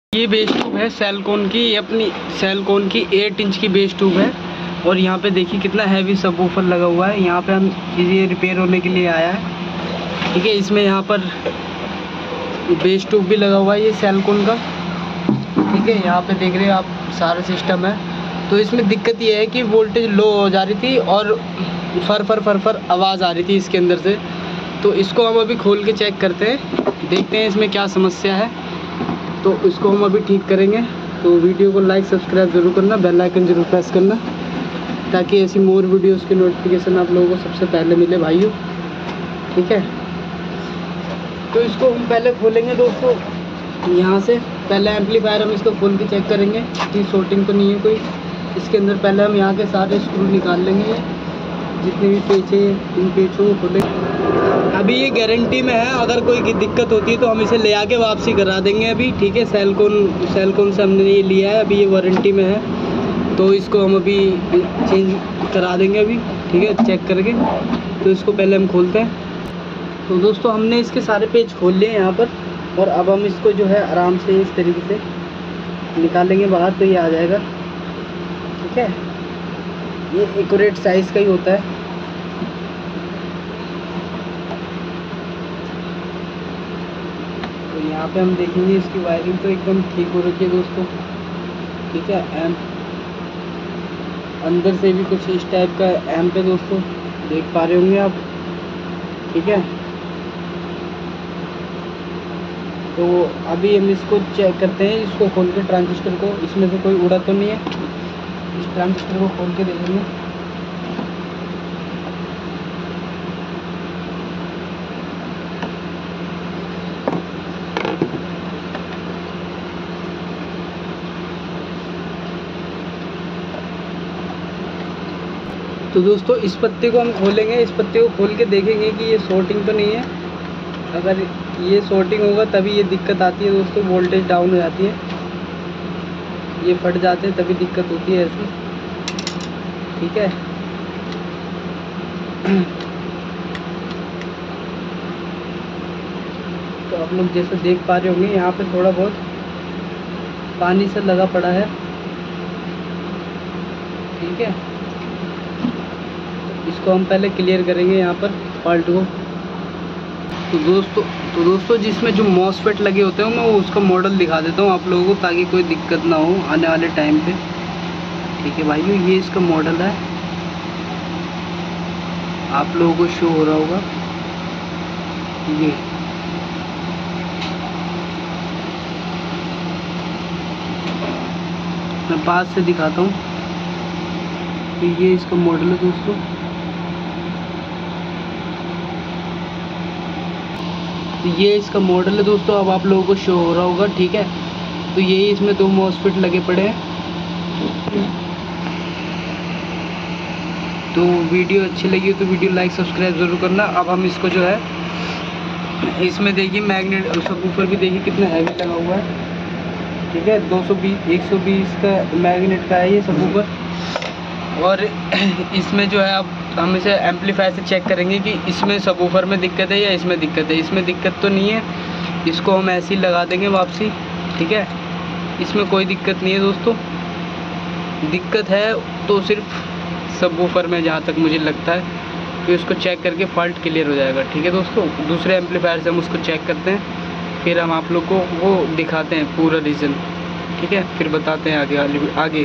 ये base tube है सेलकॉन की, ये अपनी सेलकॉन की 8 इंच की बेस ट्यूब है। और यहाँ पे देखिए कितना हैवी सबवूफर लगा हुआ है। यहाँ पे हम ये रिपेयर होने के लिए आया है, ठीक है। इसमें यहाँ पर बेस ट्यूब भी लगा हुआ है ये सेलकॉन का, ठीक है। यहाँ पे देख रहे हैं आप सारा सिस्टम है। तो इसमें दिक्कत ये है कि वोल्टेज लो हो जा रही थी और फर आवाज़ आ रही थी इसके अंदर से। तो इसको हम अभी खोल के चेक करते हैं, देखते हैं इसमें क्या समस्या है। तो इसको हम अभी ठीक करेंगे। तो वीडियो को लाइक सब्सक्राइब ज़रूर करना, बेल आइकन जरूर प्रेस करना, ताकि ऐसी मोर वीडियोस की नोटिफिकेशन आप लोगों को सबसे पहले मिले भाइयों, ठीक है। तो इसको हम पहले खोलेंगे दोस्तों, यहाँ से पहले एम्पलीफायर हम इसको खोल के चेक करेंगे कि शॉर्टिंग तो नहीं है कोई इसके अंदर। पहले हम यहाँ के सारे स्क्रू निकाल लेंगे, जितने भी पेच है इन पेचों को खोलेंगे। अभी ये गारंटी में है, अगर कोई दिक्कत होती है तो हम इसे ले आके वापसी करा देंगे अभी, ठीक है। सेलकॉन से हमने ये लिया है, अभी ये वारंटी में है। तो इसको हम अभी चेंज करा देंगे अभी, ठीक है, चेक करके। तो इसको पहले हम खोलते हैं। तो दोस्तों हमने इसके सारे पेज खोल लिए यहाँ पर, और अब हम इसको जो है आराम से इस तरीके से निकालेंगे बाहर, तो ये आ जाएगा, ठीक है। ये एक्यूरेट साइज़ का ही होता है। तो यहाँ पे हम देखेंगे इसकी वायरिंग तो एकदम ठीक हो रखी है दोस्तों, ठीक है। एम्प अंदर से भी कुछ इस टाइप का एम्प है दोस्तों, देख पा रहे होंगे आप, ठीक है। तो अभी हम इसको चेक करते हैं, इसको खोल के ट्रांजिस्टर को, इसमें से कोई उड़ा तो नहीं है। इस ट्रांजिस्टर को खोल के देखेंगे। तो दोस्तों इस पत्ते को हम खोलेंगे, इस पत्ते को खोल के देखेंगे कि ये शॉर्टिंग तो नहीं है। अगर ये शॉर्टिंग होगा तभी ये दिक्कत आती है दोस्तों, वोल्टेज डाउन हो जाती है, ये फट जाते हैं तभी दिक्कत होती है ऐसी, ठीक है। तो आप लोग जैसे देख पा रहे होंगे यहाँ पे थोड़ा बहुत पानी से लगा पड़ा है, ठीक है। इसको हम पहले क्लियर करेंगे यहाँ पर फॉल्ट को। तो दोस्तों जिसमें जो मॉसफेट लगे होते हैं मैं वो उसका मॉडल दिखा देता हूँ आप लोगों को, ताकि कोई दिक्कत ना हो आने वाले टाइम पे, ठीक है भाइयों। ये इसका मॉडल है, आप लोगों को शो हो रहा होगा ये। मैं पास से दिखाता हूँ। तो ये इसका मॉडल है दोस्तों, तो ये इसका मॉडल है दोस्तों, अब आप लोगों को शो हो रहा होगा, ठीक है। तो यही इसमें 2 मॉसफेट लगे पड़े हैं। तो वीडियो अच्छी लगी तो वीडियो लाइक सब्सक्राइब ज़रूर करना। अब हम इसको जो है, इसमें देखिए मैग्नेट सबवूफर भी देखिए कितना हैवी लगा हुआ है, ठीक है। 120 का मैग्नेट का है ये सबवूफर। और इसमें जो है अब हम इसे एम्पलीफायर से चेक करेंगे कि इसमें सबवूफर में दिक्कत है या इसमें दिक्कत है। इसमें दिक्कत तो नहीं है, इसको हम ऐसे ही लगा देंगे वापसी, ठीक है। इसमें कोई दिक्कत नहीं है दोस्तों। दिक्कत है तो सिर्फ सबवूफर में, जहाँ तक मुझे लगता है। तो इसको चेक करके फॉल्ट क्लियर हो जाएगा, ठीक है दोस्तों। दूसरे एम्पलीफायर से हम उसको चेक करते हैं, फिर हम आप लोग को वो दिखाते हैं पूरा रीज़न, ठीक है। फिर बताते हैं आगे।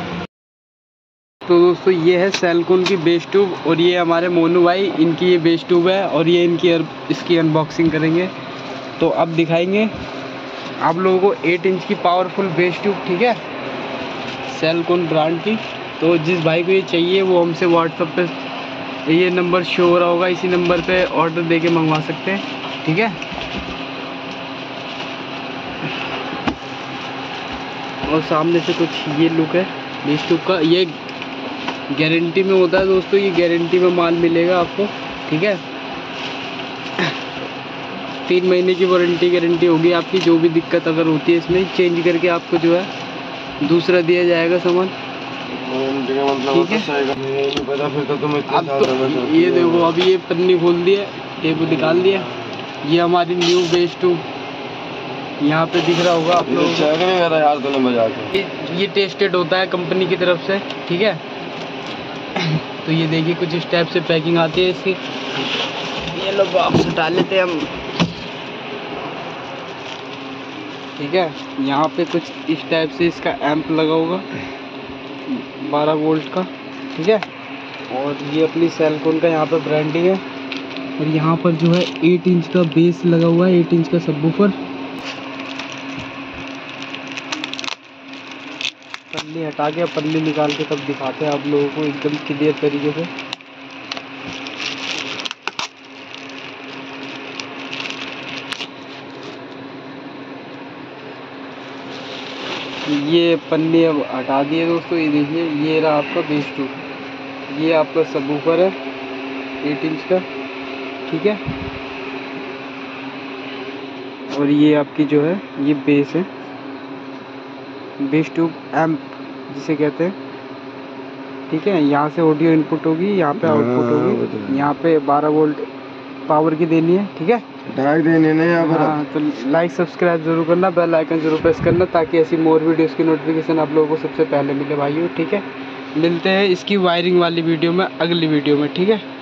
तो दोस्तों ये है सेलकॉन की बेस ट्यूब, और ये हमारे मोनू भाई, इनकी ये बेस ट्यूब है, और ये इसकी अनबॉक्सिंग करेंगे। तो अब दिखाएंगे आप लोगों को 8 इंच की पावरफुल बेस ट्यूब, ठीक है, सेलकॉन ब्रांड की। तो जिस भाई को ये चाहिए वो हमसे व्हाट्सएप पे ये नंबर शो हो रहा होगा, इसी नंबर पे ऑर्डर देके मंगवा सकते हैं, ठीक है। और सामने से कुछ ये लुक है बेस ट्यूब का। ये गारंटी में होता है दोस्तों, ये गारंटी में माल मिलेगा आपको, ठीक है। 3 महीने की वारंटी गारंटी होगी आपकी। जो भी दिक्कत अगर होती है इसमें, चेंज करके आपको जो है दूसरा दिया जाएगा सामान, ठीक है। अब तो ये देखो, अभी ये पन्नी खोल दी है, टेप निकाल दिया। ये हमारी न्यू बेस ट्यूब यहाँ पे दिख रहा होगा आप लोगों को। नहीं मेरा यार तूने बजा के ये टेस्टेड होता है कंपनी की तरफ से, ठीक है। तो ये देखिए कुछ इस टाइप से पैकिंग आती है इसकी। ये लो बॉक्स हटा लेते हैं हम, ठीक है। यहाँ पे कुछ इस टाइप से इसका एम्प लगा होगा 12 वोल्ट का, ठीक है। और ये अपनी सेलकॉन का यहाँ पे ब्रांडिंग है। और यहाँ पर जो है 8 इंच का बेस लगा हुआ है, 8 इंच का सबवूफर। पल्ली हटा के पल्ली निकाल के तब दिखाते हैं आप लोगों को एकदम क्लियर तरीके से। ये पन्नी अब हटा दिए दोस्तों। ये देखिए ये रहा आपका बेस ट्यूब, ये आपका सबवूफर है 8 इंच का, ठीक है। और ये आपकी जो है ये बेस है, बेस ट्यूब एम्प जिसे कहते हैं, ठीक है। यहाँ से ऑडियो इनपुट होगी, यहाँ पे आउटपुट होगी, यहाँ पे 12 वोल्ट पावर की देनी है, ठीक है। डायरेक्ट देने नहीं यहाँ पर। हाँ, तो लाइक सब्सक्राइब जरूर करना, बेल आइकन जरूर प्रेस करना, ताकि ऐसी मोर वीडियोस की नोटिफिकेशन आप लोगों को सबसे पहले मिले भाइयों, ठीक है। मिलते हैं इसकी वायरिंग वाली वीडियो में अगली वीडियो में, ठीक है।